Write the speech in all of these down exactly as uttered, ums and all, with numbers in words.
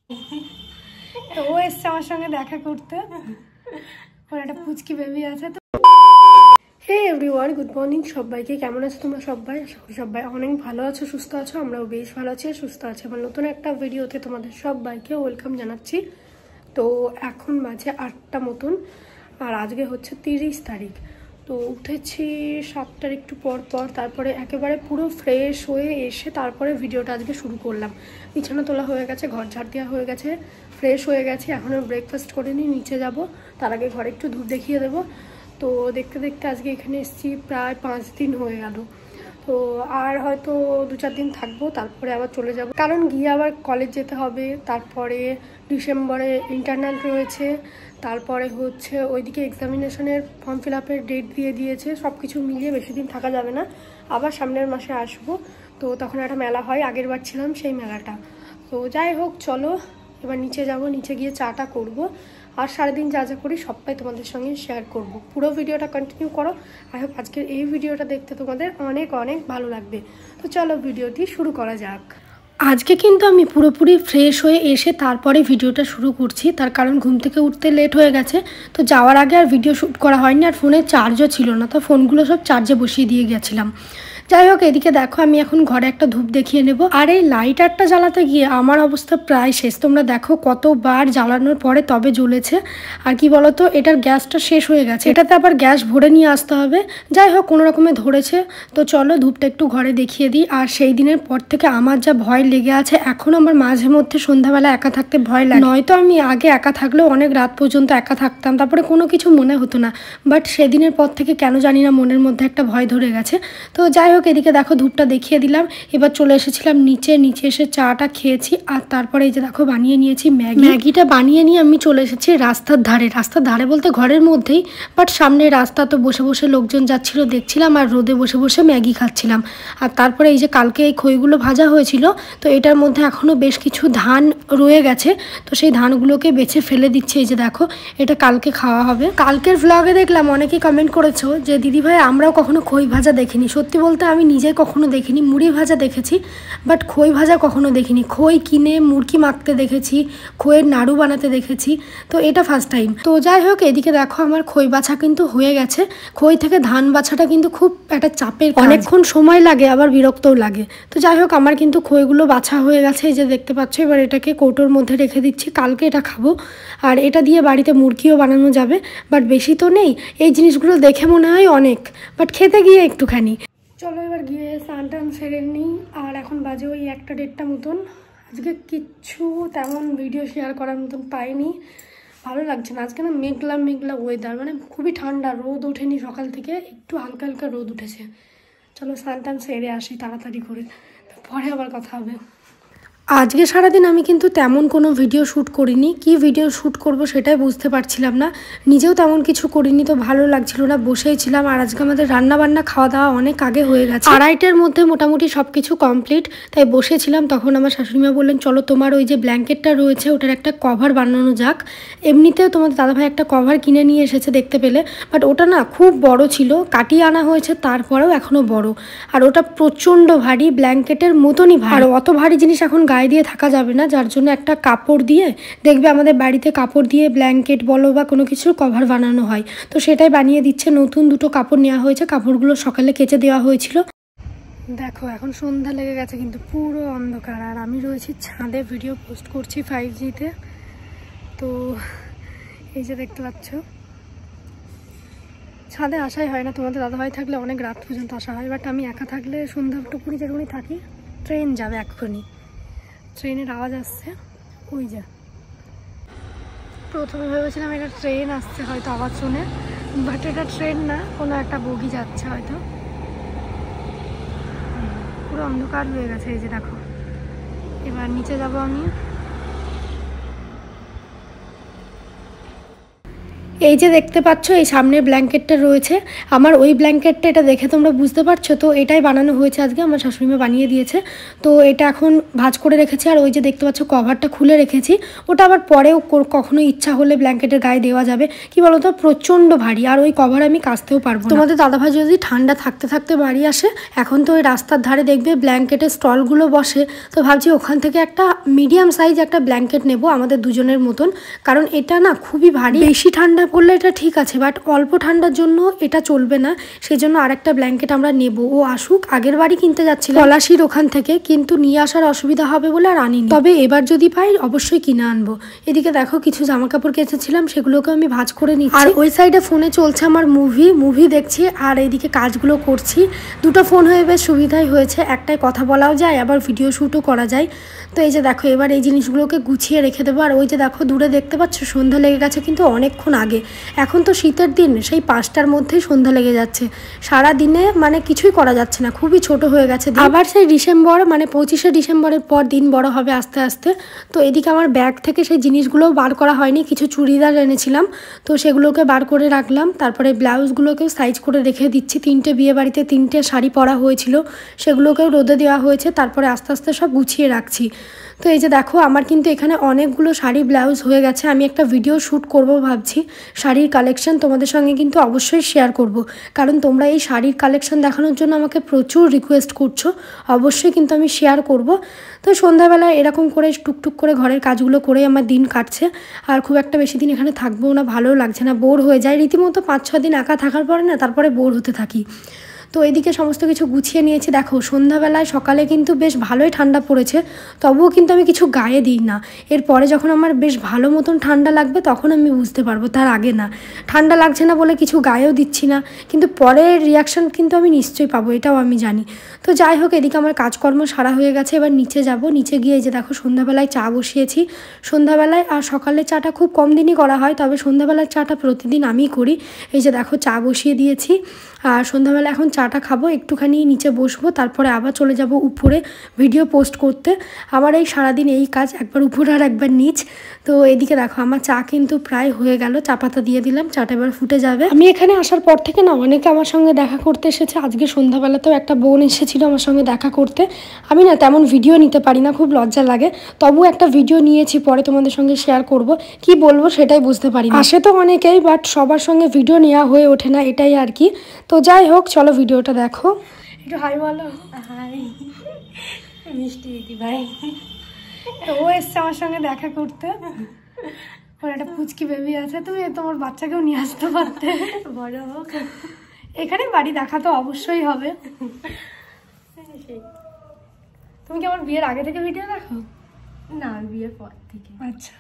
তো ও এসছে আমার সঙ্গে দেখা করতে, ওর একটা পুচকি বেবি আছে। তো হে এভরিওয়ান, গুড মর্নিং সবাইকে। কেমন আছো তোমরা সবাই? আশা করি সবাই অনেক ভালো আছো, সুস্থ আছো। আমরাও বেশ ভালো আছি আর সুস্থ আছি। আমার নতুন একটা ভিডিওতে তোমাদের সবাইকে ওয়েলকাম জানাচ্ছি। তো এখন বাজে আটটা মতন, আর আজকে হচ্ছে তিরিশ তারিখ। তো উঠেছি সাতটার একটু পর পর, তারপরে একেবারে পুরো ফ্রেশ হয়ে এসে তারপরে ভিডিওটা আজকে শুরু করলাম। বিছানা তোলা হয়ে গেছে, ঘর ঝাড় দেওয়া হয়ে গেছে, ফ্রেশ হয়ে গেছি। এখনও ব্রেকফাস্ট করে নিই, নিচে যাব। তার আগে ঘরে একটু ধূপ দেখিয়ে দেবো। তো দেখতে দেখতে আজকে এখানে এসেছি প্রায় পাঁচ দিন হয়ে গেল। তো আর হয়তো দু চার দিন থাকবো, তারপরে আবার চলে যাব, কারণ গিয়ে আবার কলেজ যেতে হবে। তারপরে ডিসেম্বরে ইন্টারনাল রয়েছে, তারপরে হচ্ছে ওইদিকে এক্সামিনেশনের ফর্ম ফিল আপের ডেট দিয়ে দিয়েছে। সব কিছু মিলিয়ে বেশি দিন থাকা যাবে না। আবার সামনের মাসে আসবো। তো তখন একটা মেলা হয়, আগের বার ছিলাম সেই মেলাটা। তো যাই হোক, চলো এবার নিচে যাব, নিচে গিয়ে চাটা করবো। আর সারাদিন যা যা করি সবটাই তোমাদের সঙ্গে শেয়ার করব। পুরো ভিডিওটা কন্টিনিউ করো। আই হোপ আজকের এই ভিডিওটা দেখতে তোমাদের অনেক অনেক ভালো লাগবে। তো চলো ভিডিওটি শুরু করা যাক। আজকে কিন্তু আমি পুরোপুরি ফ্রেশ হয়ে এসে তারপরে ভিডিওটা শুরু করছি, তার কারণ ঘুম থেকে উঠতে লেট হয়ে গেছে। তো যাওয়ার আগে আর ভিডিও শ্যুট করা হয়নি, আর ফোনে চার্জও ছিল না, তো ফোনগুলো সব চার্জে বসিয়ে দিয়ে গেছিলাম। যাই হোক, এদিকে দেখো আমি এখন ঘরে একটা ধূপ দেখিয়ে নেব। আর এই লাইটারটা জ্বালাতে গিয়ে আমার অবস্থা প্রায় শেষ। তোমরা দেখো কতবার জ্বালানোর পরে তবে জ্বলেছে। আর কি বলতো, এটার গ্যাসটা শেষ হয়ে গেছে, এটাতে আবার গ্যাস ভরে নিয়ে আসতে হবে। যাই হোক, কোনো রকমে ধরেছে। তো চলো ধূপটা একটু ঘরে দেখিয়ে দিই। আর সেই দিনের পর থেকে আমার যা ভয় লেগে আছে, এখন আমার মাঝে মধ্যে সন্ধ্যাবেলা একা থাকতে ভয় লাগে। নয়তো আমি আগে একা থাকলেও অনেক রাত পর্যন্ত একা থাকতাম, তারপরে কোনো কিছু মনে হতো না। বাট সেদিনের পর থেকে কেন জানি না মনের মধ্যে একটা ভয় ধরে গেছে। তো যাই হোক, এদিকে দেখো ধূপটা দেখিয়ে দিলাম। এবার চলে এসেছিলাম নিচে, নিচে এসে চাটা খেয়েছি। আর তারপরে এই যে দেখো বানিয়ে নিয়েছি ম্যাগি। ম্যাগিটা বানিয়ে নিয়ে আমি চলে এসেছি রাস্তার ধারে। রাস্তার ধারে বলতে ঘরের মধ্যেই, বাট সামনে রাস্তা। তো বসে বসে লোকজন যাচ্ছিল দেখছিলাম, আর রোদে বসে বসে ম্যাগি খাচ্ছিলাম। আর তারপরে এই যে কালকে এই খইগুলো ভাজা হয়েছিল, তো এটার মধ্যে এখনও বেশ কিছু ধান রয়ে গেছে। তো সেই ধানগুলোকে বেছে ফেলে দিচ্ছে। এই যে দেখো, এটা কালকে খাওয়া হবে। কালকের ভ্লগে দেখলাম অনেকেই কমেন্ট করেছো যে দিদি ভাই আমরাও কখনো খই ভাজা দেখিনি। সত্যি বলতে আমি নিজে কখনো দেখিনি। মুড়ি ভাজা দেখেছি, বাট খই ভাজা কখনো দেখিনি। খই কিনে মুড়কি মাখতে দেখেছি, খইয়ের নাড়ু বানাতে দেখেছি, তো এটা ফার্স্ট টাইম। তো যাই হোক, এদিকে দেখো আমার খই বাছা কিন্তু হয়ে গেছে। খই থেকে ধান বাছাটা কিন্তু খুব একটা চাপের, অনেকক্ষণ সময় লাগে, আবার বিরক্তও লাগে। তো যাই হোক, আমার কিন্তু খইগুলো বাছা হয়ে গেছে, এই যে দেখতে পাচ্ছ। এবার এটাকে কৌটোর মধ্যে রেখে দিচ্ছি, কালকে এটা খাবো। আর এটা দিয়ে বাড়িতে মুড়কিও বানানো যাবে, বাট বেশি তো নেই। এই জিনিসগুলো দেখে মনে হয় অনেক, বাট খেতে গিয়ে একটুখানি। চলো এবার গিয়ে স্নান টান সেরে নিই। আর এখন বাজে ওই একটা দেড়টা মতন। আজকে কিচ্ছু তেমন ভিডিও শেয়ার করার মতন পাইনি, ভালো লাগছে না। আজকে না মেঘলা মেঘলা ওয়েদার, মানে খুবই ঠান্ডা, রোদ ওঠেনি সকাল থেকে, একটু হালকা হালকা রোদ উঠেছে। চলো স্নান টান সেরে আসি তাড়াতাড়ি করে, পরে আবার কথা হবে। আজকে সারাদিন আমি কিন্তু তেমন কোনো ভিডিও শ্যুট করিনি। কি ভিডিও শ্যুট করব সেটাই বুঝতে পারছিলাম না, নিজেও তেমন কিছু করিনি। তো ভালো লাগছিল না, বসেই ছিলাম। আর আজকে আমাদের রান্না বান্না খাওয়া দাওয়া অনেক আগে হয়ে গেছে, আড়াইটার মধ্যে মোটামুটি সব কিছু কমপ্লিট। তাই বসেছিলাম, তখন আমার শাশুড়িমা বললেন চলো তোমার ওই যে ব্ল্যাঙ্কেটটা রয়েছে ওটার একটা কভার বানানো যাক। এমনিতেও তোমাদের দাদাভাই একটা কভার কিনে নিয়ে এসেছে দেখতে পেলে, বাট ওটা না খুব বড় ছিল, কাটিয়ে আনা হয়েছে, তারপরেও এখনও বড়। আর ওটা প্রচণ্ড ভারী, ব্ল্যাঙ্কেটের মতনই ভারী। আর অত ভারী জিনিস এখন গায়ে দিয়ে থাকা যাবে না, যার জন্য একটা কাপড় দিয়ে, দেখবে আমাদের বাড়িতে কাপড় দিয়ে ব্ল্যাঙ্কেট বলো বা কোনো কিছুর কভার বানানো হয়, তো সেটাই বানিয়ে দিচ্ছে। নতুন দুটো কাপড় নেওয়া হয়েছে, কাপড়গুলো সকালে কেচে দেওয়া হয়েছিল। দেখো এখন সন্ধ্যা লেগে গেছে, কিন্তু পুরো অন্ধকার। আর আমি রয়েছি ছাদে, ভিডিও পোস্ট করছি ফাইভ জিতে। তো এই যে দেখতে পাচ্ছ, ছাদে আসাই হয় না। তোমাদের দাদাভাই থাকলে অনেক রাত পর্যন্ত আসা হয়, বাট আমি একা থাকলে সন্ধ্যাটুকুনি যেটুকুনি থাকি। ট্রেন যাবে এক্ষুনি, ট্রেনের আওয়াজ আসছে ওই যা। প্রথমে ভেবেছিলাম এটা ট্রেন আসছে হয়তো আওয়াজ শুনে, বাট এটা ট্রেন না, কোনো একটা বগি যাচ্ছে হয়তো। পুরো অন্ধকার হয়ে গেছে, এই যে দেখো। এবার নিচে যাব আমি। এই যে দেখতে পাচ্ছ এই সামনের ব্ল্যাঙ্কেটটা রয়েছে আমার, ওই ব্ল্যাঙ্কেটটা, এটা দেখে তোমরা বুঝতে পারছো তো এটাই বানানো হয়েছে আজকে, আমার শাশুড়িমা বানিয়ে দিয়েছে। তো এটা এখন ভাঁজ করে রেখেছি। আর ওই যে দেখতে পাচ্ছ কভারটা খুলে রেখেছি, ওটা আবার পরেও কখনো ইচ্ছা হলে ব্ল্যাঙ্কেটের গায়ে দেওয়া যাবে। কি বলতো প্রচণ্ড ভারী, আর ওই কভার আমি কাচতেও পারবো না। তোমাদের দাদাভাই যদি ঠান্ডা থাকতে থাকতে বাড়ি আসে, এখন তো ওই রাস্তার ধারে দেখবে ব্ল্যাঙ্কেটের স্টলগুলো বসে, তো ভাবছি ওখান থেকে একটা মিডিয়াম সাইজ একটা ব্ল্যাঙ্কেট নেব আমাদের দুজনের মতন, কারণ এটা না খুবই ভারী। বেশি ঠান্ডা পড়লে এটা ঠিক আছে, বাট অল্প ঠান্ডার জন্য এটা চলবে না, সেই জন্য আরেকটা ব্ল্যাঙ্কেট আমরা নেব। ও আসুক, আগের বাড়ি কিনতে যাচ্ছিল পলাশির ওখান থেকে, কিন্তু নিয়ে আসার অসুবিধা হবে বলে আর আনিনি, তবে এবার যদি পাই অবশ্যই কিনে আনবো। এদিকে দেখো কিছু জামা কাপড় কেচেছিলাম, সেগুলোকে আমি ভাঁজ করে নিচ্ছি। আর ওই সাইডে ফোনে চলছে আমার মুভি মুভি দেখছি, আর এইদিকে কাজগুলো করছি। দুটো ফোন হয়ে বেশ সুবিধাই হয়েছে, একটাই কথা বলাও যায় আবার ভিডিও শ্যুটও করা যায়। তো এই যে দেখো এবার এই জিনিসগুলোকে গুছিয়ে রেখে দেবো। আর ওই যে দেখো দূরে দেখতে পাচ্ছ সন্ধ্যা লেগে গেছে, কিন্তু অনেকক্ষণ আগে। এখন তো শীতের দিন, সেই পাঁচটার মধ্যেই সন্ধ্যা লেগে যাচ্ছে। সারা দিনে মানে কিছুই করা যাচ্ছে না, খুবই ছোট হয়ে গেছে। আবার সেই ডিসেম্বর মানে পঁচিশে ডিসেম্বরের পর দিন বড় হবে আস্তে আস্তে। তো এদিকে আমার ব্যাগ থেকে সেই জিনিসগুলোও বার করা হয়নি, কিছু চুড়িদার এনেছিলাম তো সেগুলোকে বার করে রাখলাম। তারপরে ব্লাউজগুলোকেও সাইজ করে রেখে দিচ্ছি। তিনটে বিয়ে বাড়িতে তিনটে শাড়ি পরা হয়েছিল, সেগুলোকেও রোদে দেওয়া হয়েছে, তারপরে আস্তে আস্তে সব গুছিয়ে রাখছি। তো এই যে দেখো আমার কিন্তু এখানে অনেকগুলো শাড়ি ব্লাউজ হয়ে গেছে। আমি একটা ভিডিও শ্যুট করব ভাবছি, শাড়ির কালেকশন তোমাদের সঙ্গে কিন্তু অবশ্যই শেয়ার করব, কারণ তোমরা এই শাড়ির কালেকশন দেখানোর জন্য আমাকে প্রচুর রিকোয়েস্ট করছো, অবশ্যই কিন্তু আমি শেয়ার করব। তো সন্ধ্যাবেলা এরকম করে টুকটুক করে ঘরের কাজগুলো করে আমার দিন কাটছে। আর খুব একটা বেশি দিন এখানে থাকবো না, ভালোও লাগছে না, বোর হয়ে যায় রীতিমতো। পাঁচ ছ দিন একা থাকার পরে না তারপরে বোর হতে থাকি। তো এদিকে সমস্ত কিছু গুছিয়ে নিয়েছি। দেখো সন্ধ্যাবেলায় সকালে কিন্তু বেশ ভালোই ঠান্ডা পড়েছে, তবুও কিন্তু আমি কিছু গায়ে দিই না। এরপরে যখন আমার বেশ ভালো মতন ঠান্ডা লাগবে তখন আমি বুঝতে পারবো, তার আগে না। ঠান্ডা লাগছে না বলে কিছু গায়েও দিচ্ছি না, কিন্তু পরের রিয়াকশান কিন্তু আমি নিশ্চয়ই পাবো, এটাও আমি জানি। তো যাই হোক এদিকে আমার কাজকর্ম সারা হয়ে গেছে, এবার নিচে যাব। নিচে গিয়ে এই যে দেখো সন্ধ্যাবেলায় চা বসিয়েছি। সন্ধ্যাবেলায় আর সকালে চাটা খুব কম দিনই করা হয়, তবে সন্ধ্যাবেলার চাটা প্রতিদিন আমিই করি। এই যে দেখো চা বসিয়ে দিয়েছি, আর সন্ধ্যাবেলা এখন চাটা খাবো, একটুখানি নিচে বসবো, তারপরে আবার চলে যাব উপরে ভিডিও পোস্ট করতে। আমার এই সারাদিন এই কাজ, একবার উপর আর একবার নিচ। তো এদিকে দেখো আমার চা কিন্তু প্রায় হয়ে গেল, চা পাতা দিয়ে দিলাম, চাটা এবার ফুটে যাবে। আমি এখানে আসার পর থেকে না অনেকে আমার সঙ্গে দেখা করতে এসেছে। আজকে সন্ধ্যাবেলাতেও একটা বোন এসেছিল আমার সঙ্গে দেখা করতে। আমি না তেমন ভিডিও নিতে পারি না, খুব লজ্জা লাগে, তবু একটা ভিডিও নিয়েছি, পরে তোমাদের সঙ্গে শেয়ার করব। কি বলবো সেটাই বুঝতে পারি না। আসে তো অনেকেই, বাট সবার সঙ্গে ভিডিও নেওয়া হয়ে ওঠে না, এটাই আর কি। তো যাই হোক চলো ভিডিওটা দেখো। একটু হাই বলো। হাই মিষ্টি দিদি ভাই। তো ও এসছে আমার সঙ্গে দেখা করতে, ওর একটা পুচকি বেবি আছে, তুমি তোমার বাচ্চাকেও নিয়ে আসতে পারতে, বড় হোক। এখানে বাড়ি দেখা তো অবশ্যই হবে। তুমি কি আমার বিয়ের আগে থেকে ভিডিও দেখো? না, বিয়ের পর থেকে। আচ্ছা।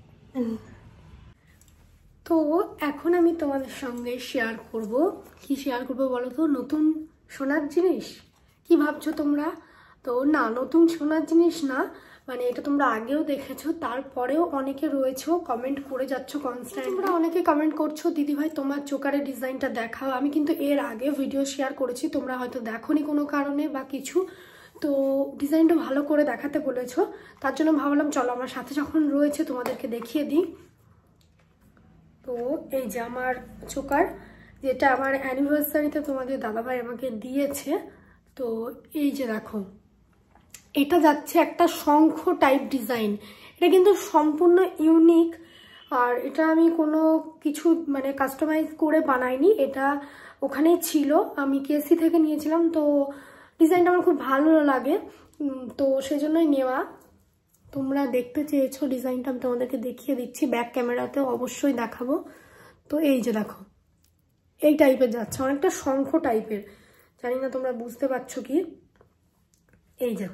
তো এখন আমি তোমাদের সঙ্গে শেয়ার করব, কি শেয়ার করব বলো তো? নতুন সোনার জিনিস। কি ভাবছো তোমরা? তো না, নতুন সোনার জিনিস না, মানে এটা তোমরা আগেও দেখেছো, তারপরেও অনেকে রয়েছো কমেন্ট করে যাচ্ছ কনস্ট্যান্ট। তোমরা অনেকে কমেন্ট করছো দিদি ভাই তোমার চোকারের ডিজাইনটা দেখাও। আমি কিন্তু এর আগে ভিডিও শেয়ার করেছি, তোমরা হয়তো দেখোনি কোনো কারণে বা কিছু, তো ডিজাইনটা ভালো করে দেখাতে বলেছো, তার জন্য ভাবলাম চলো আমার সাথে যখন রয়েছে তোমাদেরকে দেখিয়ে দিই। তো এই যে আমার চোকার, যেটা আমার অ্যানিভার্সারিতে তোমাদের দাদাভাই আমাকে দিয়েছে। তো এই যে দেখো, এটা যাচ্ছে একটা শঙ্খ টাইপ ডিজাইন। এটা কিন্তু সম্পূর্ণ ইউনিক, আর এটা আমি কোনো কিছু মানে কাস্টমাইজ করে বানাইনি, এটা ওখানেই ছিল, আমি কেসি থেকে নিয়েছিলাম। তো ডিজাইনটা আমার খুব ভালো লাগে, তো সেজন্যই নেওয়া। তোমরা দেখতে চেয়েছো ডিজাইনটা, আমি তোমাদেরকে দেখিয়ে দিচ্ছি, ব্যাক ক্যামেরাতেও অবশ্যই দেখাবো। তো এই যে দেখো, এই টাইপের যাচ্ছে, অনেকটা শঙ্খ টাইপের, জানি না তোমরা বুঝতে পারছো কি। এই যে,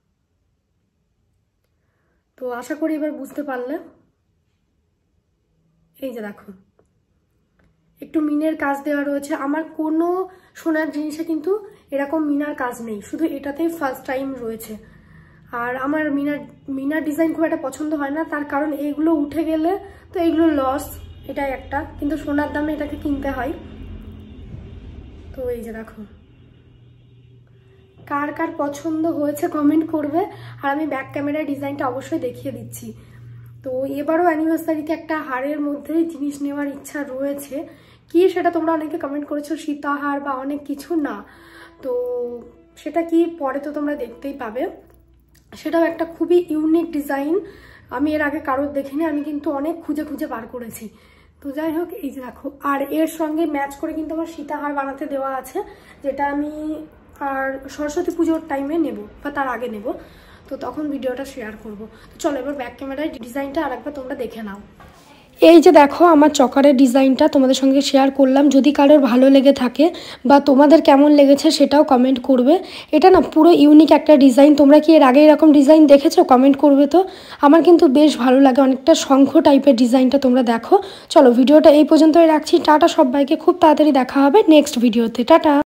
তো আশা করি এবার বুঝতে পারলে। এই যে দেখো, একটু মিনের কাজ দেওয়া রয়েছে। আমার কোনো সোনার জিনিসে কিন্তু এরকম মিনার কাজ নেই, শুধু এটাতেই ফার্স্ট টাইম রয়েছে। আর আমার মিনার মিনার ডিজাইন খুব একটা পছন্দ হয় না, তার কারণ এইগুলো উঠে গেলে তো এইগুলো লস, এটাই একটা, কিন্তু সোনার দামে এটাকে কিনতে হয়। তো এই যে দেখো, কার কার পছন্দ হয়েছে কমেন্ট করবে, আর আমি ব্যাক ক্যামেরায় ডিজাইনটা অবশ্যই দেখিয়ে দিচ্ছি। তো এবারও অ্যানিভার্সারিতে একটা হারের মধ্যে জিনিস নেওয়ার ইচ্ছা রয়েছে। কি সেটা তোমরা অনেকে কমেন্ট করেছো, সীতাহার বা অনেক কিছু না, তো সেটা কি পরে তো তোমরা দেখতেই পাবে। সেটাও একটা খুবই ইউনিক ডিজাইন, আমি এর আগে কারোর দেখিনি, আমি কিন্তু অনেক খুঁজে খুঁজে বার করেছি। তো যাই হোক, এই যে দেখো, আর এর সঙ্গে ম্যাচ করে কিন্তু আমার সীতাহার বানাতে দেওয়া আছে, যেটা আমি আর সরস্বতী পুজোর টাইমে নেব বা তার আগে নেব, তো তখন ভিডিওটা শেয়ার করব। তো চলো এবার ব্যাক ক্যামেরায় ডিজাইনটা আরেকবার তোমরা দেখে নাও। এই যে দেখো আমার চকারের ডিজাইনটা তোমাদের সঙ্গে শেয়ার করলাম, যদি কারোর ভালো লেগে থাকে বা তোমাদের কেমন লেগেছে সেটাও কমেন্ট করবে। এটা না পুরো ইউনিক একটা ডিজাইন, তোমরা কি এর আগে এরকম ডিজাইন দেখেছো? কমেন্ট করবে। তো আমার কিন্তু বেশ ভালো লাগে, অনেকটা শঙ্খ টাইপের ডিজাইনটা তোমরা দেখো। চলো ভিডিওটা এই পর্যন্তই রাখছি, টাটা সবাইকে, খুব তাড়াতাড়ি দেখা হবে নেক্সট ভিডিওতে, টাটা।